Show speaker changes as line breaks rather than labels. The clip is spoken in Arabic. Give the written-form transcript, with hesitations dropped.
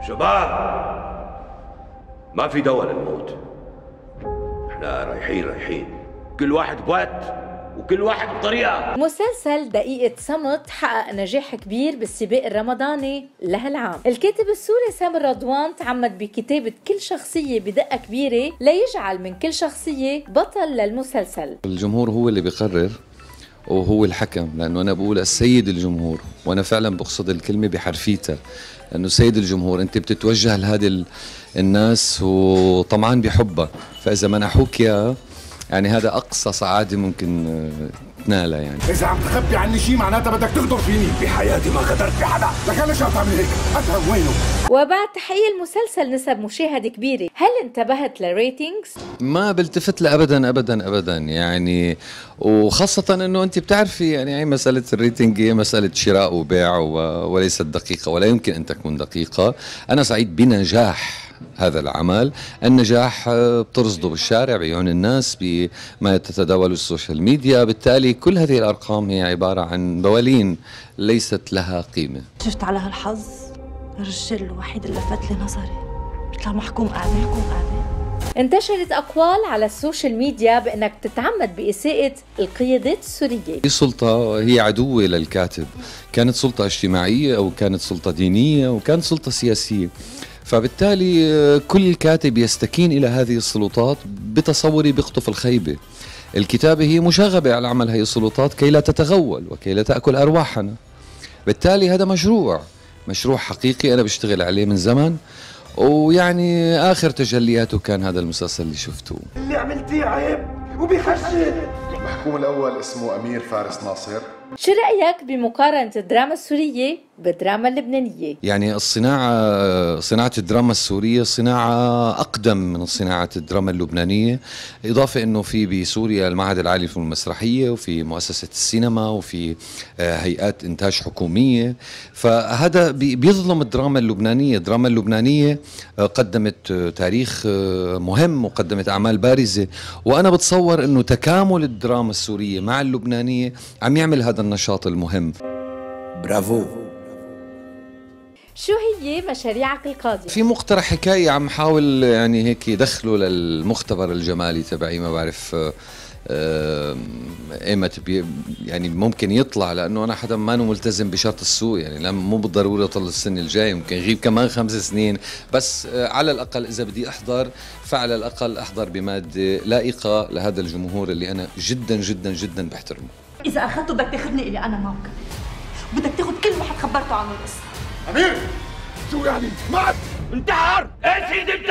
شباب، ما في دواء للموت. احنا رايحين كل واحد بوقت وكل واحد بطريقة.
مسلسل دقيقة صمت حقق نجاح كبير بالسباق الرمضاني لهالعام. الكاتب السوري سامر رضوان تعمد بكتابة كل شخصية بدقة كبيرة ليجعل من كل شخصية بطل للمسلسل.
الجمهور هو اللي بيقرر وهو الحكم، لأنه أنا بقول السيد الجمهور، وأنا فعلا بقصد الكلمة بحرفيتها، لأنه سيد الجمهور أنت بتتوجه لهذه الناس وطمعان بحبها، فإذا منحوك إياه يعني هذا أقصى سعادة ممكن تنالها. يعني
إذا عم تخبي عني شيء معناتها بدك تغدر فيني. بحياتي ما غدرت بحدا، لك ليش عم تعمل هيك؟ أفهم وينه.
وبعد تحقيق المسلسل نسب مشاهدة كبيرة، هل انتبهت للريتينجز؟
ما بلتفت له أبدا يعني، وخاصة إنه أنت بتعرفي يعني هي مسألة الريتينج هي مسألة شراء وبيع وليست دقيقة، ولا يمكن أن تكون دقيقة. أنا سعيد بنجاح هذا العمل. النجاح بترصده بالشارع بعيون الناس بما تتداول السوشيال ميديا، بالتالي كل هذه الأرقام هي عبارة عن بوالين ليست لها قيمة.
شفت على هالحظ الرجال الوحيد اللي لفت لي نظري بيطلع محكوم قاعدة.
انتشرت أقوال على السوشيال ميديا بأنك تتعمد بإساءة القيادات السورية.
هي سلطة هي عدوة للكاتب، كانت سلطة اجتماعية أو كانت سلطة دينية أو كانت سلطة سياسية، فبالتالي كل كاتب يستكين إلى هذه السلطات بتصوري بيخطف الخيبة. الكتابة هي مشاغبة على عمل هذه السلطات كي لا تتغول وكي لا تأكل أرواحنا. بالتالي هذا مشروع حقيقي أنا بشتغل عليه من زمن، ويعني آخر تجلياته كان هذا المسلسل اللي شفته.
اللي عملتيه عيب وبيخشن.
المحكوم الأول اسمه أمير فارس ناصر.
شو رأيك بمقارنة الدراما السورية بالدراما اللبنانية؟
يعني صناعة الدراما السورية صناعة أقدم من صناعة الدراما اللبنانية، إضافة أنه في بسوريا المعهد العالي للفنون المسرحية وفي مؤسسة السينما وفي هيئات إنتاج حكومية، فهذا بيظلم الدراما اللبنانية. الدراما اللبنانية قدمت تاريخ مهم وقدمت أعمال بارزة، وأنا بتصور أنه تكامل الدراما السورية مع اللبنانية عم يعمل هذا النشاط المهم.
برافو.
شو هي مشاريعك القادمة؟
في مقترح حكاية عم حاول يعني هيك يدخله للمختبر الجمالي تبعي، ما بعرف ايمت يعني ممكن يطلع، لانه انا حدا ما ملتزم بشرط السوق، يعني مو بالضروره يطل السنه الجاي، ممكن يغيب كمان 5 سنين، بس على الاقل اذا بدي احضر فعلى الاقل احضر بماده لائقه لهذا الجمهور اللي انا جدا بحترمه.
إذا أخذته بدك تاخذني إلي أنا معك، بدك تاخذ كل واحد خبرته عنه القصة.
أمير شو يعني؟ معك
انتحر؟ ايه سيدي